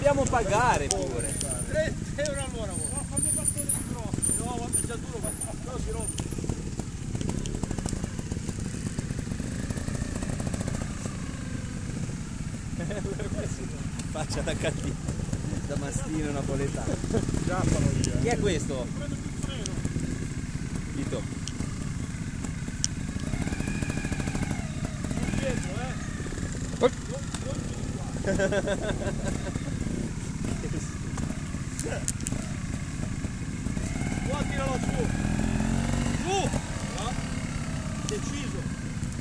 dobbiamo pagare pure. 30 euro all'ora. No, fammi il bastone di grosso. No, è già duro, no, si rompe. Faccia da cattivo, da mastino napoletano. Giappano via. Chi è questo? Prendo più freno. Tito. Non dietro, Qua tiralo su. Su! No. Deciso.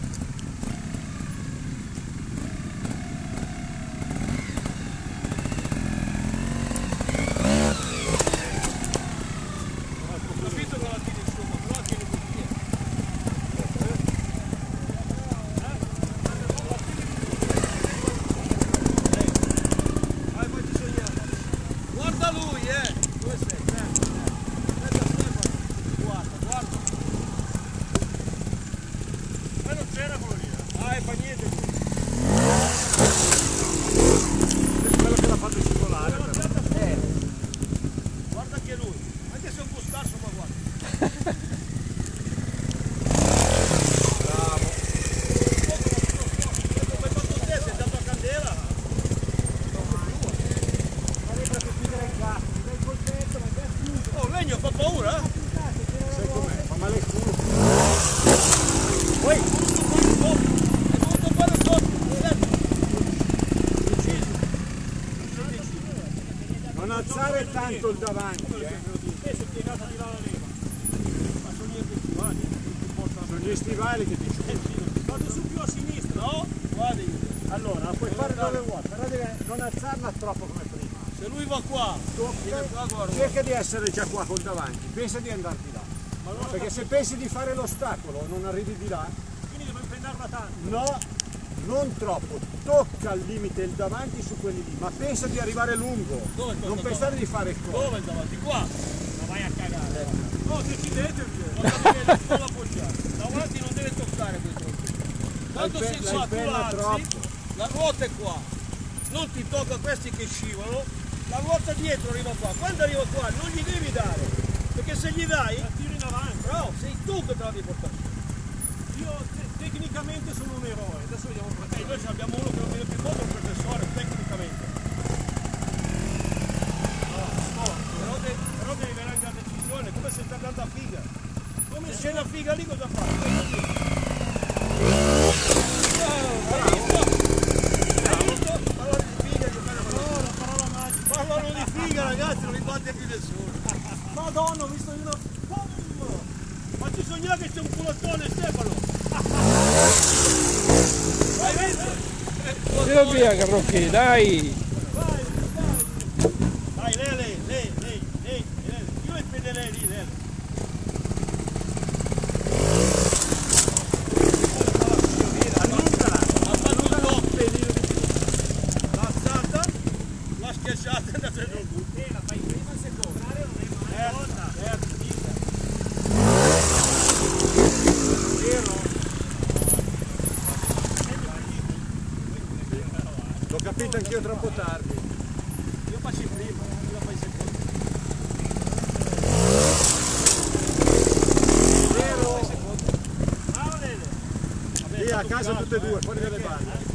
Guarda lui, dove sei? Aspetta Stefano, guarda. Ma non c'era quello lì, fa niente. È quello che l'ha fatto scivolare. Guarda che è lui, anche se è un po' scarso, ma guarda. Bravo. Come hai fatto te, sei andato a candela. Oh, il legno fa paura? Sai com'è? Fa male il culo. Poi, è dovuto fare sotto. Non alzare tanto il davanti, Si è piegata di là la leva. Ma sono niente stivali, Sono gli stivali che ti scivolano. vado su più a sinistra. No? Guardi, Allora, puoi fare dove vuoi, però devi non alzarla troppo come prima. se lui va qua, viene qua, guarda. Cerca di essere già qua col davanti, pensa di andarti là. Perché se pensi di fare l'ostacolo non arrivi di là, Quindi devo impennarla tanto. no, non troppo, tocca al limite il davanti su quelli lì, ma pensa di arrivare lungo, Dove tocca non pensare di fare il corpo. Dove il davanti? Qua. Ma vai a cagare. No, decidetevi. Non appoggiare. Davanti non deve toccare questo. Quando L'hai si sa, tu penna alzi, troppo. la ruota è qua. Non ti tocca questi che scivolano, la ruota dietro arriva qua. Quando arriva qua non gli devi dare, perché se gli dai, la tiro in avanti. No, sei tu che te la devi portare. Io tecnicamente sono un eroe, adesso vediamo il fratello. Noi abbiamo uno che non viene più foto, un professore, tecnicamente. Però devi avere anche la decisione, come se sta andando a figa. Come se c'è una figa lì cosa fai? Parlano di figa ragazzi, non li batte più nessuno. Madonna, ho visto una... Ma ti sognava che c'è un culottone Stefano? Hai visto? Tira via Carrocchi, dai! Dai, lei. Io le penderei lì, lei. La schiacciata è andata giù. La fai prima e seconda. L'ho capito anch'io troppo tardi. Io faccio in prima, tu la fai in seconda. Vero? Bravo Lele. Lì a casa tutte e due, fuori dalle balle.